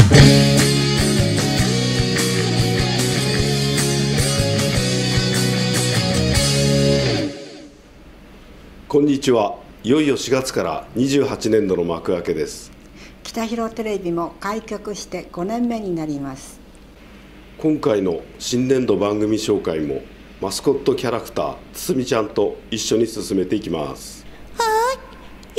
こんにちは。いよいよ4月から28年度の幕開けです。 北広テレビも開局して5年目になります。 今回の新年度番組紹介もマスコットキャラクターつつみちゃんと一緒に進めていきます。 はい、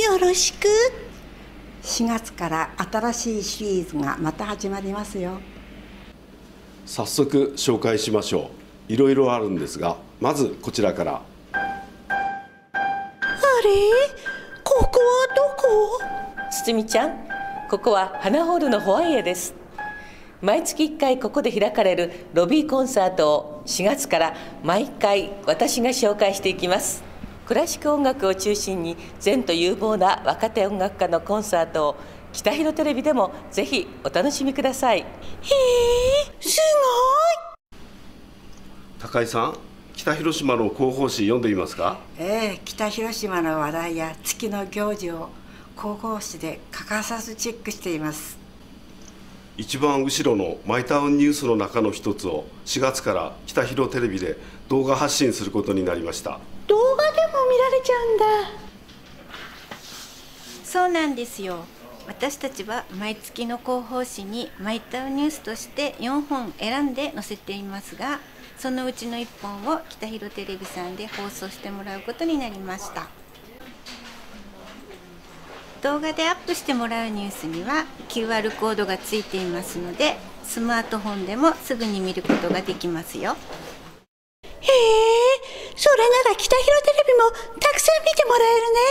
よろしく。 4月から新しいシリーズがまた始まりますよ。 早速紹介しましょう。いろいろあるんですが、まずこちらから。 あれ、ここはどこ？ つつみちゃん、ここは花ホールのホワイエです。毎月1回ここで開かれるロビーコンサートを4月から毎回私が紹介していきます。クラシック音楽を中心に前途有望な若手音楽家のコンサートを北広テレビでもぜひお楽しみください。へえ、すごい。高井さん、北広島の広報誌読んでいますか？ 北広島の話題や月の行事を広報誌で欠かさずチェックしています。 一番後ろのマイタウンニュースの中の一つを4月から北広テレビで動画発信することになりました。 動画でも見られちゃうんだ。 そうなんですよ。私たちは毎月の広報誌にマイタウンニュースとして4本選んで載せていますが、そのうちの1本を北広テレビさんで放送してもらうことになりました。動画でアップしてもらうニュースには QR コードがついていますので、スマートフォンでもすぐに見ることができますよ。 へえ、それなら北広テレビもたくさん見てもら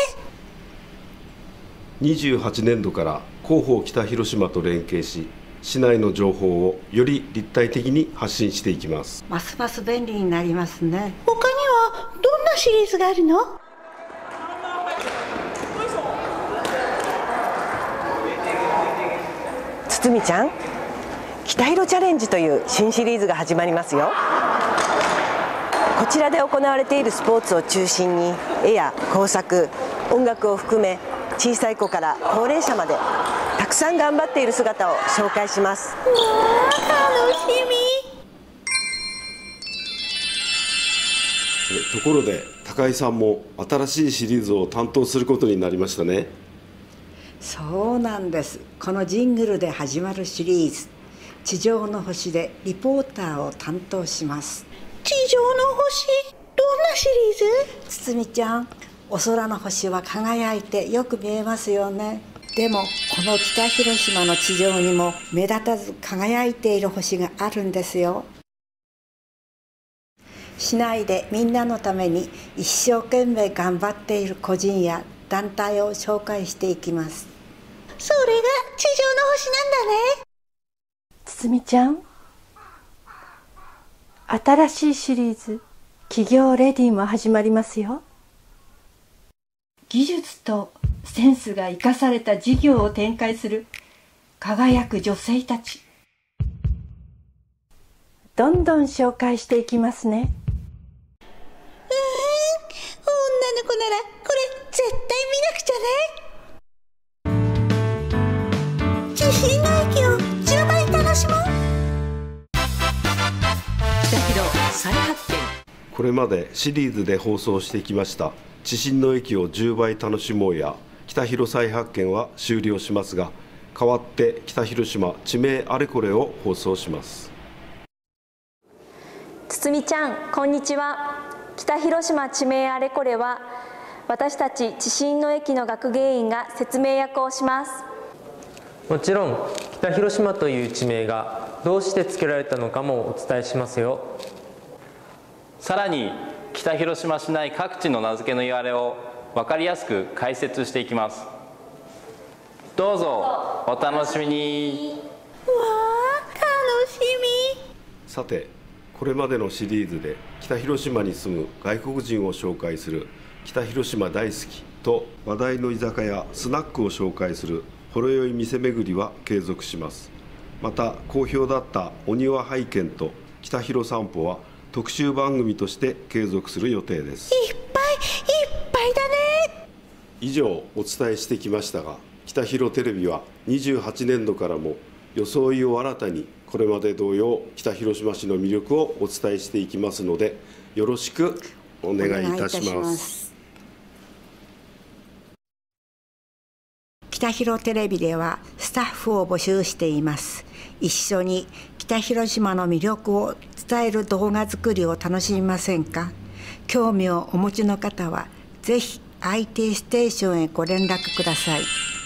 えるね。 28年度から広報北広島と連携し、市内の情報をより立体的に発信していきます。 ますます便利になりますね。 他にはどんなシリーズがあるの？ つつみちゃん、北広チャレンジという新シリーズが始まりますよ。こちらで行われているスポーツを中心に絵や工作、音楽を含め小さい子から高齢者までたくさん頑張っている姿を紹介します。 わあ、楽しところで高井さんも新しいシリーズを担当することになりましたね。 そうなんです。このジングルで始まるシリーズ、地上の星でリポーターを担当します。 地上の星、どんなシリーズ？ つつみちゃん、お空の星は輝いてよく見えますよね。でもこの北広島の地上にも目立たず輝いている星があるんですよ。市内でみんなのために一生懸命頑張っている個人や団体を紹介していきます。 それが地上の星なんだね。 つつみちゃん、新しいシリーズ企業レディも始まりますよ。技術とセンスが生かされた事業を展開する輝く女性たち、どんどん紹介していきますね。 女の子ならこれ絶対見なくちゃね。地震の駅を10倍楽しもう。 北広再発見。 これまでシリーズで放送してきました地震の駅を10倍楽しもうや北広再発見は終了しますが、代わって北広島地名あれこれを放送します。 つつみちゃん、こんにちは。北広島地名あれこれは、私たち地震の駅の学芸員が説明役をします。 もちろん北広島という地名がどうして付けられたのかもお伝えしますよ。 さらに北広島市内各地の名付けの言われを分かりやすく解説していきます。どうぞお楽しみに。 わあ、楽しみ。 さて、これまでのシリーズで北広島に住む外国人を紹介する北広島大好きと、話題の居酒屋スナックを紹介するほろ酔い店巡りは継続します。また好評だったお庭拝見と北広散歩は特集番組として継続する予定です。 いっぱいだね。 以上お伝えしてきましたが、北広テレビは28年度からも装いを新たにこれまで同様北広島市の魅力をお伝えしていきますので、よろしくお願いいたします。 北広テレビではスタッフを募集しています。一緒に北広島の魅力を伝える動画作りを楽しみませんか？興味をお持ちの方はぜひ IT ステーションへご連絡ください。